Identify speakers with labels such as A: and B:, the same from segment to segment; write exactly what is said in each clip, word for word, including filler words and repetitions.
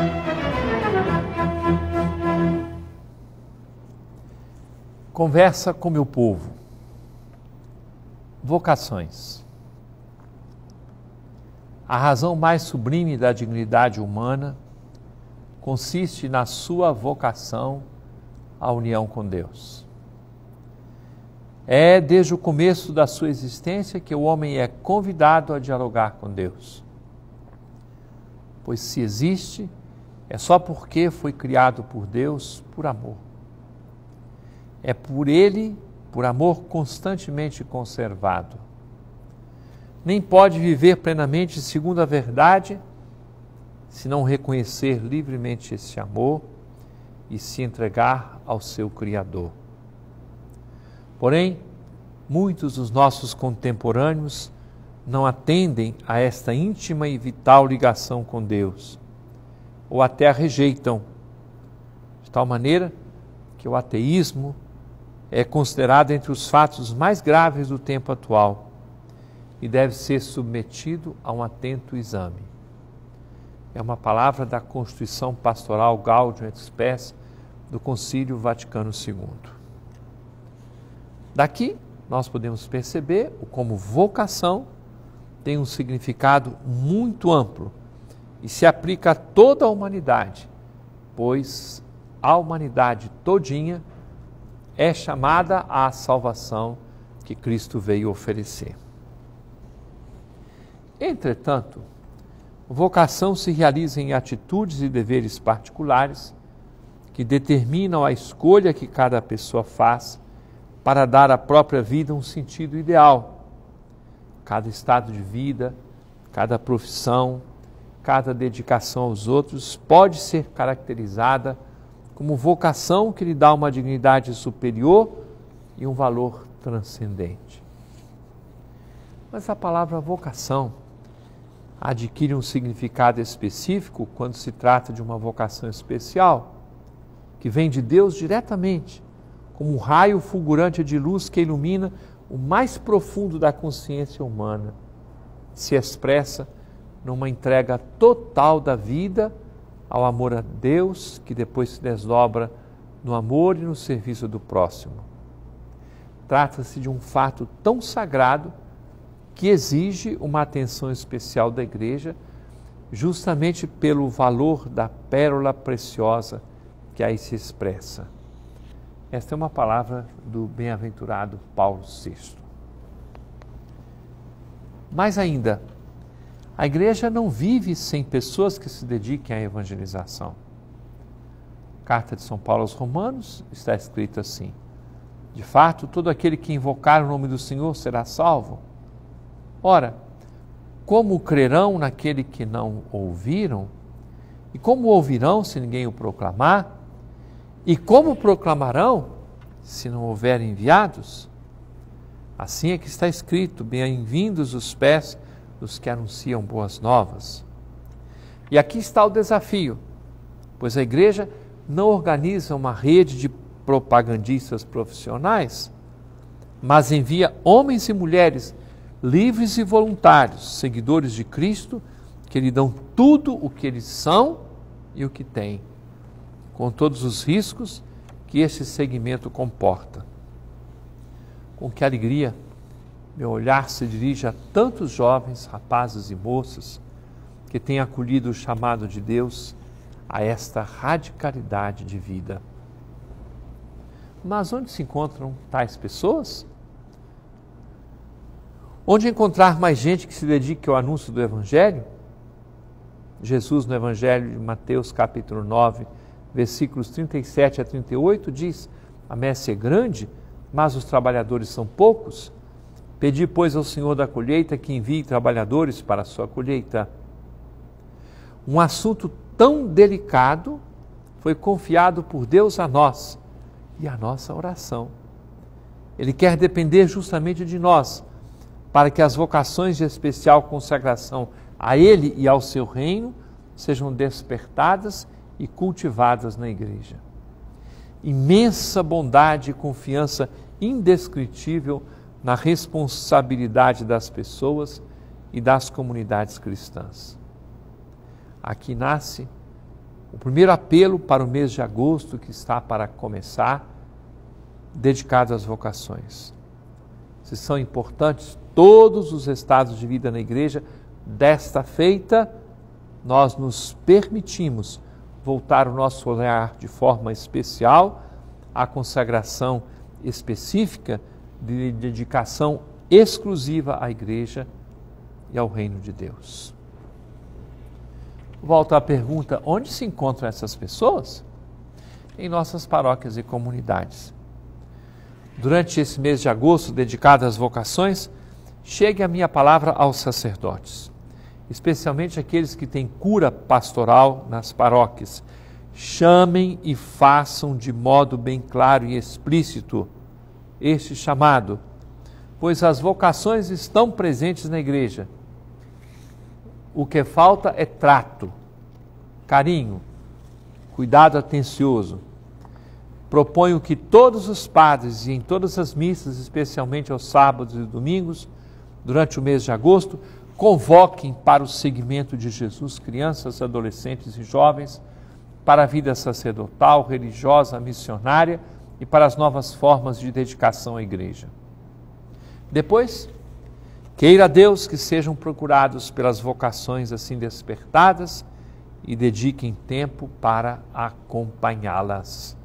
A: Conversa com meu povo. Vocações. A razão mais sublime da dignidade humana consiste na sua vocação à união com Deus. É desde o começo da sua existência que o homem é convidado a dialogar com Deus. Pois se existe, é só porque foi criado por Deus por amor. É por Ele, por amor constantemente conservado. Nem pode viver plenamente segundo a verdade se não reconhecer livremente esse amor e se entregar ao seu Criador. Porém, muitos dos nossos contemporâneos não atendem a esta íntima e vital ligação com Deus, ou até a rejeitam, de tal maneira que o ateísmo é considerado entre os fatos mais graves do tempo atual e deve ser submetido a um atento exame. É uma palavra da Constituição Pastoral Gaudium et Spes do Concílio Vaticano segundo. Daqui nós podemos perceber como vocação tem um significado muito amplo e se aplica a toda a humanidade, pois a humanidade todinha é chamada à salvação que Cristo veio oferecer. Entretanto, vocação se realiza em atitudes e deveres particulares que determinam a escolha que cada pessoa faz para dar à própria vida um sentido ideal. Cada estado de vida, cada profissão, cada dedicação aos outros pode ser caracterizada como vocação que lhe dá uma dignidade superior e um valor transcendente. Mas a palavra vocação adquire um significado específico quando se trata de uma vocação especial, que vem de Deus diretamente, como um raio fulgurante de luz que ilumina o mais profundo da consciência humana, se expressa numa entrega total da vida ao amor a Deus, que depois se desdobra no amor e no serviço do próximo. Trata-se de um fato tão sagrado que exige uma atenção especial da Igreja, justamente pelo valor da pérola preciosa que aí se expressa. Esta é uma palavra do bem-aventurado Paulo sexto. Mais ainda, a Igreja não vive sem pessoas que se dediquem à evangelização. Carta de São Paulo aos Romanos está escrito assim: de fato, todo aquele que invocar o nome do Senhor será salvo. Ora, como crerão naquele que não ouviram? E como ouvirão se ninguém o proclamar? E como proclamarão se não houver enviados? Assim é que está escrito: bem-vindos os pés dos que anunciam boas novas. E aqui está o desafio, pois a Igreja não organiza uma rede de propagandistas profissionais, mas envia homens e mulheres livres e voluntários, seguidores de Cristo, que lhe dão tudo o que eles são e o que têm, com todos os riscos que esse segmento comporta. Com que alegria meu olhar se dirige a tantos jovens, rapazes e moças que têm acolhido o chamado de Deus a esta radicalidade de vida. Mas onde se encontram tais pessoas? Onde encontrar mais gente que se dedique ao anúncio do Evangelho? Jesus, no Evangelho de Mateus, capítulo nove, versículos trinta e sete a trinta e oito, diz: a messe é grande, mas os trabalhadores são poucos. Pedi, pois, ao Senhor da colheita que envie trabalhadores para a sua colheita. Um assunto tão delicado foi confiado por Deus a nós e a nossa oração. Ele quer depender justamente de nós, para que as vocações de especial consagração a Ele e ao seu reino sejam despertadas e cultivadas na Igreja. Imensa bondade e confiança indescritível na responsabilidade das pessoas e das comunidades cristãs. Aqui nasce o primeiro apelo para o mês de agosto que está para começar, dedicado às vocações. Se são importantes todos os estados de vida na igreja, desta feita, nós nos permitimos voltar o nosso olhar de forma especial à consagração específica de dedicação exclusiva à igreja e ao reino de Deus. Volto à pergunta, onde se encontram essas pessoas? Em nossas paróquias e comunidades. Durante esse mês de agosto, dedicado às vocações, chegue a minha palavra aos sacerdotes, especialmente aqueles que têm cura pastoral nas paróquias. Chamem e façam de modo bem claro e explícito este chamado, pois as vocações estão presentes na igreja. O que falta é trato, carinho, cuidado atencioso. Proponho que todos os padres e em todas as missas, especialmente aos sábados e domingos, durante o mês de agosto, convoquem para o seguimento de Jesus crianças, adolescentes e jovens, para a vida sacerdotal, religiosa, missionária e para as novas formas de dedicação à igreja. Depois, queira Deus que sejam procurados pelas vocações assim despertadas e dediquem tempo para acompanhá-las.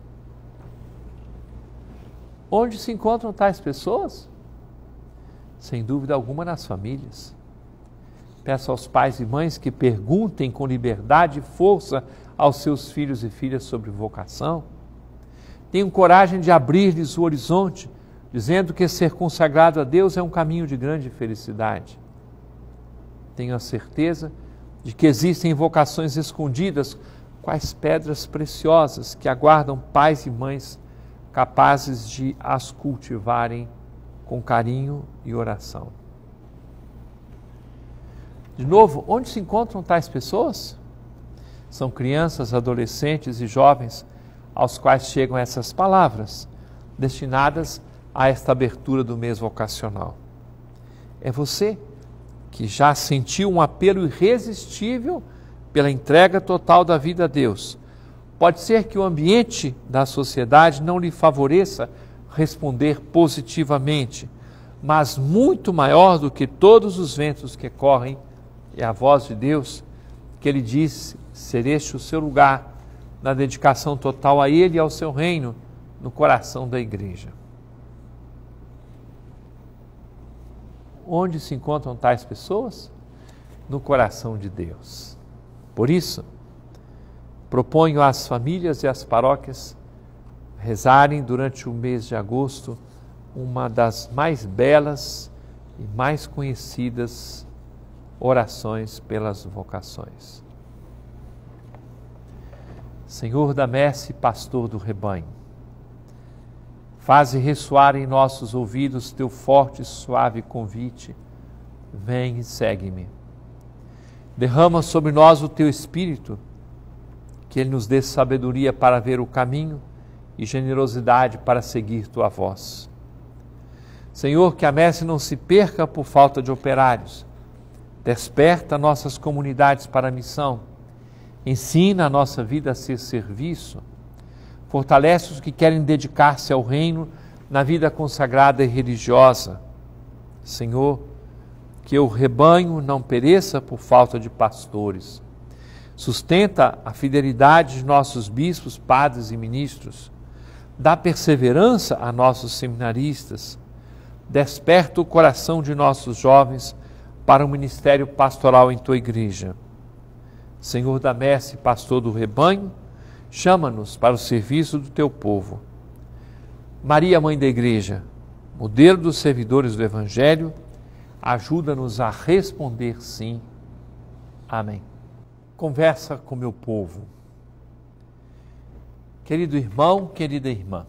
A: Onde se encontram tais pessoas? Sem dúvida alguma nas famílias. Peço aos pais e mães que perguntem com liberdade e força aos seus filhos e filhas sobre vocação. Tenham coragem de abrir-lhes o horizonte, dizendo que ser consagrado a Deus é um caminho de grande felicidade. Tenho a certeza de que existem vocações escondidas, quais pedras preciosas que aguardam pais e mães capazes de as cultivarem com carinho e oração. De novo, onde se encontram tais pessoas? São crianças, adolescentes e jovens aos quais chegam essas palavras, destinadas a esta abertura do mês vocacional. É você que já sentiu um apelo irresistível pela entrega total da vida a Deus. Pode ser que o ambiente da sociedade não lhe favoreça responder positivamente, mas muito maior do que todos os ventos que correm é a voz de Deus, que Ele diz ser este o seu lugar na dedicação total a Ele e ao seu reino no coração da igreja. Onde se encontram tais pessoas? No coração de Deus. Por isso, proponho às famílias e às paróquias rezarem durante o mês de agosto uma das mais belas e mais conhecidas orações pelas vocações. Senhor da messe, pastor do rebanho, faze ressoar em nossos ouvidos teu forte e suave convite, vem e segue-me. Derrama sobre nós o teu Espírito, que Ele nos dê sabedoria para ver o caminho e generosidade para seguir tua voz. Senhor, que a messe não se perca por falta de operários. Desperta nossas comunidades para a missão. Ensina a nossa vida a ser serviço. Fortalece os que querem dedicar-se ao reino na vida consagrada e religiosa. Senhor, que o rebanho não pereça por falta de pastores. Sustenta a fidelidade de nossos bispos, padres e ministros. Dá perseverança a nossos seminaristas. Desperta o coração de nossos jovens para o ministério pastoral em tua igreja. Senhor da messe, pastor do rebanho, chama-nos para o serviço do teu povo. Maria, mãe da igreja, modelo dos servidores do evangelho, ajuda-nos a responder sim. Amém. Conversa com meu povo. Querido irmão, querida irmã,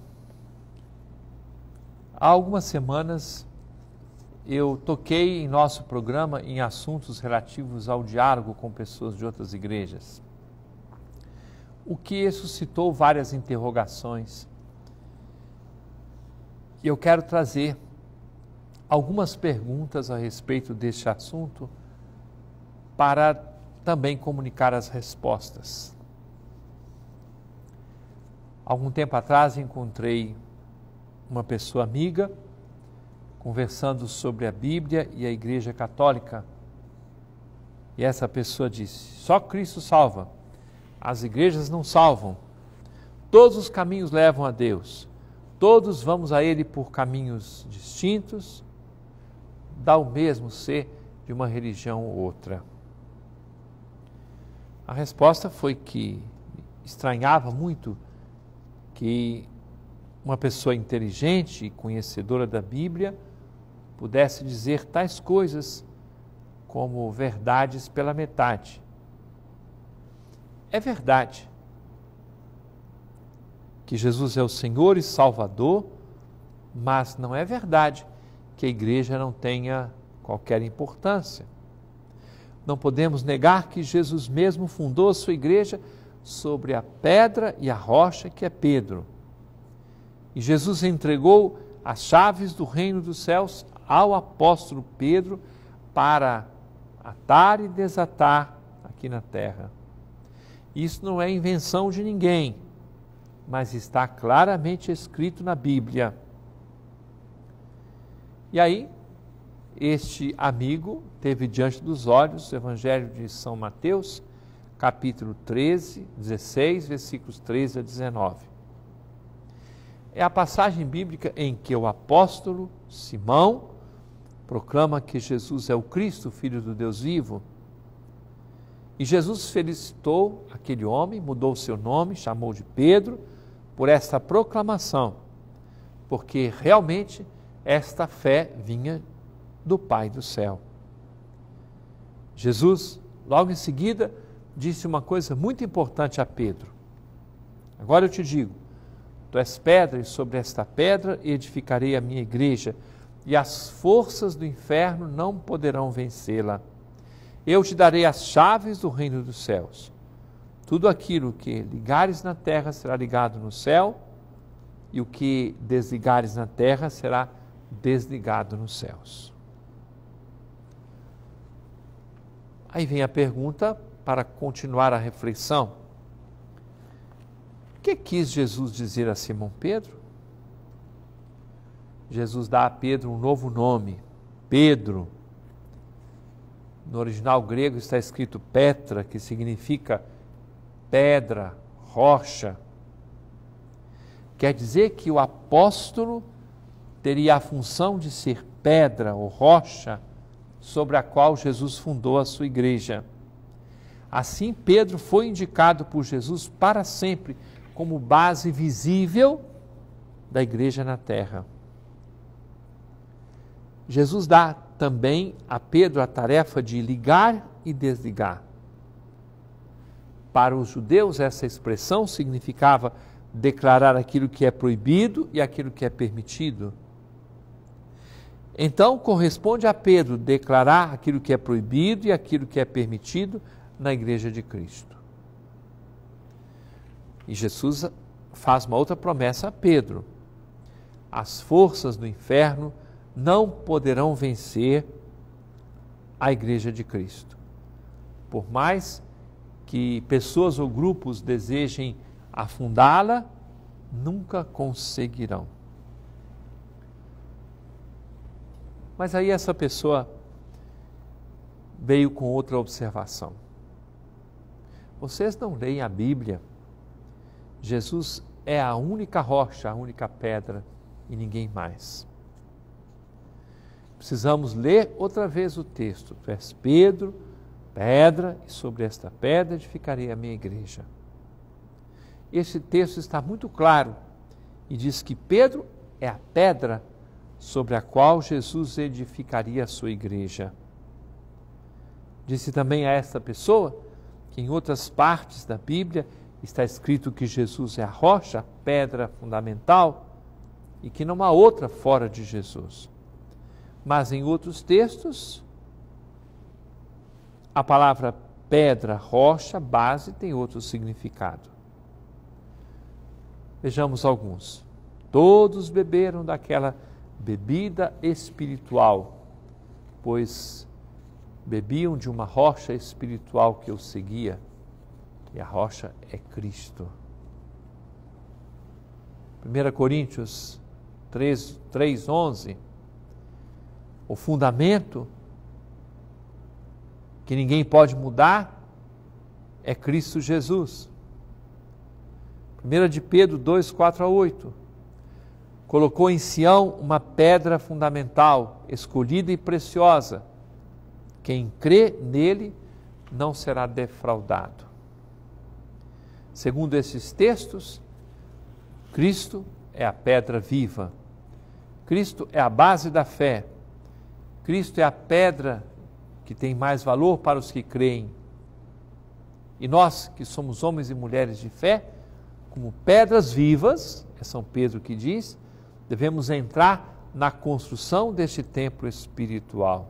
A: há algumas semanas eu toquei em nosso programa em assuntos relativos ao diálogo com pessoas de outras igrejas, o que suscitou várias interrogações. E eu quero trazer algumas perguntas a respeito deste assunto para também comunicar as respostas. Algum tempo atrás encontrei uma pessoa amiga conversando sobre a Bíblia e a Igreja Católica. E essa pessoa disse: só Cristo salva, as igrejas não salvam. Todos os caminhos levam a Deus, todos vamos a Ele por caminhos distintos, dá o mesmo ser de uma religião ou outra. A resposta foi que estranhava muito que uma pessoa inteligente e conhecedora da Bíblia pudesse dizer tais coisas como verdades pela metade. É verdade que Jesus é o Senhor e Salvador, mas não é verdade que a igreja não tenha qualquer importância. Não podemos negar que Jesus mesmo fundou a sua igreja sobre a pedra e a rocha que é Pedro. E Jesus entregou as chaves do reino dos céus ao apóstolo Pedro para atar e desatar aqui na terra. Isso não é invenção de ninguém, mas está claramente escrito na Bíblia. E aí, este amigo teve diante dos olhos o Evangelho de São Mateus, capítulo treze, dezesseis, versículos treze a dezenove. É a passagem bíblica em que o apóstolo Simão proclama que Jesus é o Cristo, Filho do Deus vivo. E Jesus felicitou aquele homem, mudou o seu nome, chamou de Pedro, por esta proclamação, porque realmente esta fé vinha do Pai do céu. Jesus, logo em seguida, disse uma coisa muito importante a Pedro. Agora eu te digo, tu és pedra e sobre esta pedra edificarei a minha igreja e as forças do inferno não poderão vencê-la. Eu te darei as chaves do reino dos céus. Tudo aquilo que ligares na terra será ligado no céu e o que desligares na terra será desligado nos céus. Aí vem a pergunta para continuar a reflexão. O que quis Jesus dizer a Simão Pedro? Jesus dá a Pedro um novo nome, Pedro. No original grego está escrito Petra, que significa pedra, rocha. Quer dizer que o apóstolo teria a função de ser pedra ou rocha sobre a qual Jesus fundou a sua igreja. Assim, Pedro foi indicado por Jesus para sempre como base visível da igreja na terra. Jesus dá também a Pedro a tarefa de ligar e desligar. Para os judeus, essa expressão significava declarar aquilo que é proibido e aquilo que é permitido. Então, corresponde a Pedro declarar aquilo que é proibido e aquilo que é permitido na igreja de Cristo. E Jesus faz uma outra promessa a Pedro: as forças do inferno não poderão vencer a igreja de Cristo. Por mais que pessoas ou grupos desejem afundá-la, nunca conseguirão. Mas aí essa pessoa veio com outra observação. Vocês não leem a Bíblia. Jesus é a única rocha, a única pedra e ninguém mais. Precisamos ler outra vez o texto. Tu és Pedro, pedra, e sobre esta pedra edificarei a minha igreja. Esse texto está muito claro e diz que Pedro é a pedra sobre a qual Jesus edificaria a sua igreja. Disse também a esta pessoa que em outras partes da Bíblia está escrito que Jesus é a rocha, a pedra fundamental, e que não há outra fora de Jesus. Mas em outros textos, a palavra pedra, rocha, base tem outro significado. Vejamos alguns. Todos beberam daquela bebida espiritual, pois bebiam de uma rocha espiritual que os seguia, e a rocha é Cristo. primeira Coríntios três, onze, o fundamento que ninguém pode mudar é Cristo Jesus. primeira de Pedro dois, quatro a oito, colocou em Sião uma pedra fundamental, escolhida e preciosa. Quem crê nele não será defraudado. Segundo esses textos, Cristo é a pedra viva. Cristo é a base da fé. Cristo é a pedra que tem mais valor para os que creem. E nós, que somos homens e mulheres de fé, como pedras vivas, é São Pedro que diz, devemos entrar na construção deste templo espiritual.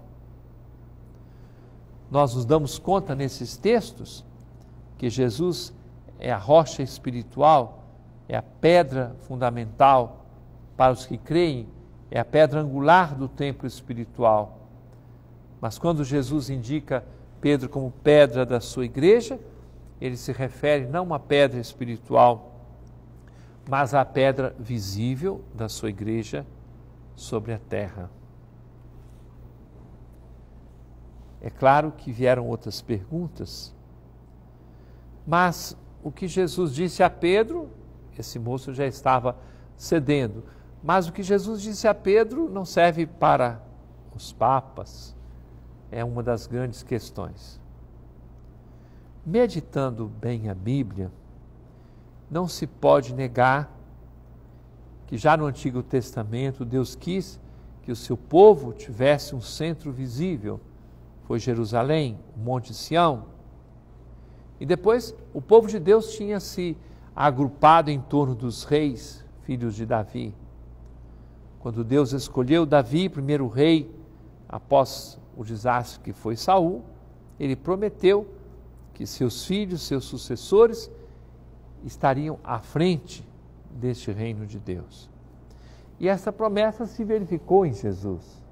A: Nós nos damos conta nesses textos que Jesus é a rocha espiritual, é a pedra fundamental para os que creem, é a pedra angular do templo espiritual. Mas quando Jesus indica Pedro como pedra da sua igreja, ele se refere não a uma pedra espiritual, mas à pedra visível da sua igreja sobre a terra. É claro que vieram outras perguntas, mas o que Jesus disse a Pedro, esse moço já estava cedendo, mas o que Jesus disse a Pedro não serve para os papas, é uma das grandes questões. Meditando bem a Bíblia, não se pode negar que já no Antigo Testamento Deus quis que o seu povo tivesse um centro visível. Foi Jerusalém, o Monte Sião. E depois o povo de Deus tinha se agrupado em torno dos reis, filhos de Davi. Quando Deus escolheu Davi, primeiro rei, após o desastre que foi Saul, ele prometeu que seus filhos, seus sucessores, estariam à frente deste reino de Deus. E essa promessa se verificou em Jesus.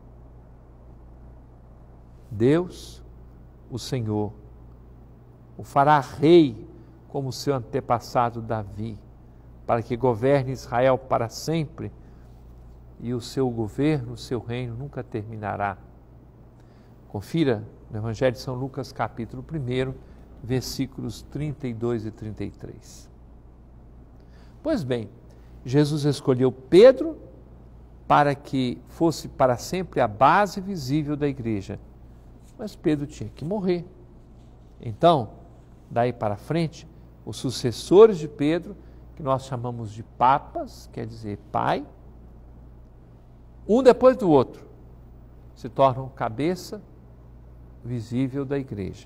A: Deus, o Senhor, o fará rei como seu antepassado Davi, para que governe Israel para sempre, e o seu governo, o seu reino nunca terminará. Confira no Evangelho de São Lucas, capítulo um, versículos trinta e dois e trinta e três. Pois bem, Jesus escolheu Pedro para que fosse para sempre a base visível da igreja. Mas Pedro tinha que morrer. Então, daí para frente, os sucessores de Pedro, que nós chamamos de papas, quer dizer pai, um depois do outro, se tornam cabeça visível da igreja.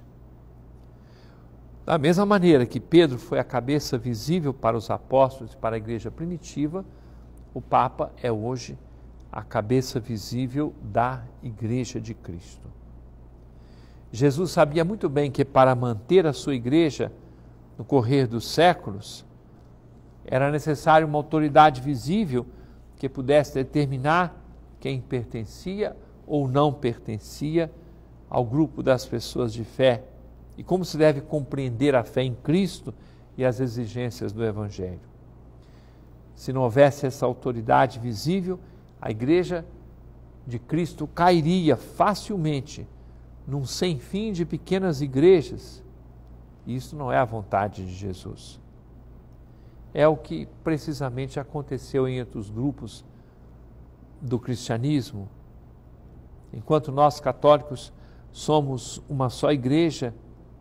A: Da mesma maneira que Pedro foi a cabeça visível para os apóstolos e para a igreja primitiva, o Papa é hoje a cabeça visível da igreja de Cristo. Jesus sabia muito bem que para manter a sua igreja no correr dos séculos, era necessário uma autoridade visível que pudesse determinar quem pertencia ou não pertencia ao grupo das pessoas de fé e como se deve compreender a fé em Cristo e as exigências do Evangelho. Se não houvesse essa autoridade visível, a igreja de Cristo cairia facilmente num sem fim de pequenas igrejas. E isso não é a vontade de Jesus. É o que precisamente aconteceu entre os grupos do cristianismo. Enquanto nós católicos somos uma só igreja,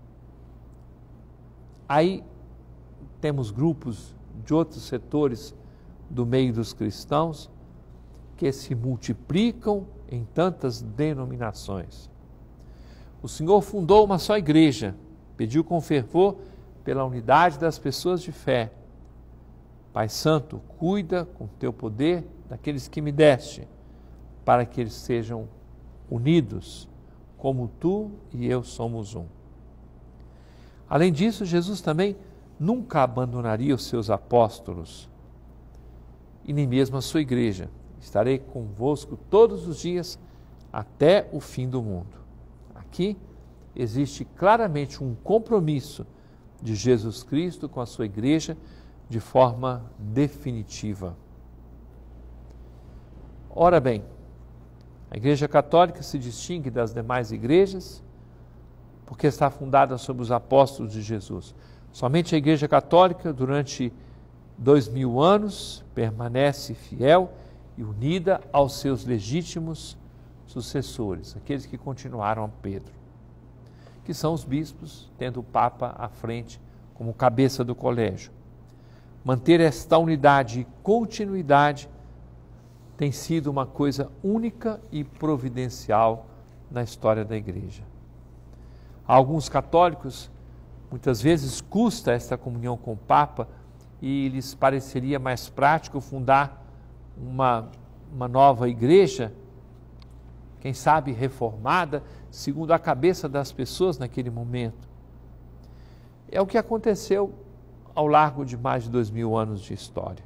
A: aí temos grupos de outros setores do meio dos cristãos que se multiplicam em tantas denominações. O Senhor fundou uma só igreja, pediu com fervor pela unidade das pessoas de fé. Pai Santo, cuida com teu poder daqueles que me deste, para que eles sejam unidos, como tu e eu somos um. Além disso, Jesus também nunca abandonaria os seus apóstolos e nem mesmo a sua igreja. Estarei convosco todos os dias até o fim do mundo. Aqui existe claramente um compromisso de Jesus Cristo com a sua igreja de forma definitiva. Ora bem, a Igreja Católica se distingue das demais igrejas porque está fundada sobre os apóstolos de Jesus. Somente a Igreja Católica, durante dois mil anos, permanece fiel e unida aos seus legítimos sucessores, aqueles que continuaram a Pedro, que são os bispos, tendo o Papa à frente como cabeça do colégio. Manter esta unidade e continuidade tem sido uma coisa única e providencial na história da Igreja. A alguns católicos, muitas vezes custa esta comunhão com o Papa e lhes pareceria mais prático fundar uma, uma nova igreja, quem sabe reformada, segundo a cabeça das pessoas naquele momento. É o que aconteceu ao largo de mais de dois mil anos de história.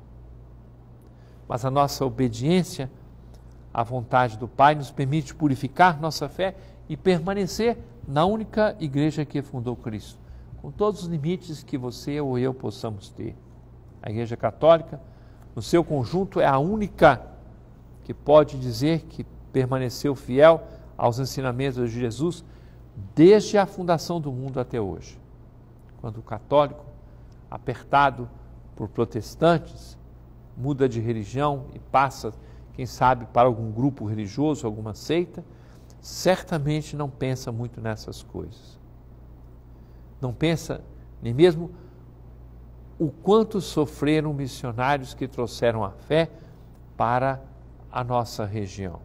A: Mas a nossa obediência à vontade do Pai nos permite purificar nossa fé e permanecer na única igreja que fundou Cristo, com todos os limites que você ou eu possamos ter. A Igreja Católica, no seu conjunto, é a única que pode dizer que permaneceu fiel aos ensinamentos de Jesus desde a fundação do mundo até hoje. Quando o católico, apertado por protestantes, muda de religião e passa, quem sabe, para algum grupo religioso, alguma seita, certamente não pensa muito nessas coisas. Não pensa nem mesmo o quanto sofreram missionários que trouxeram a fé para a nossa região.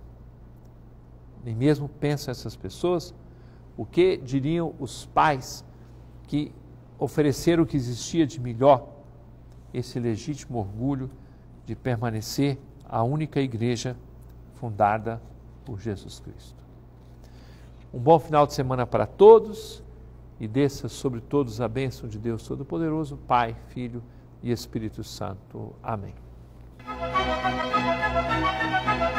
A: Nem mesmo pensam essas pessoas o que diriam os pais que ofereceram o que existia de melhor, esse legítimo orgulho de permanecer a única igreja fundada por Jesus Cristo. Um bom final de semana para todos e desça sobre todos a bênção de Deus Todo-Poderoso, Pai, Filho e Espírito Santo. Amém.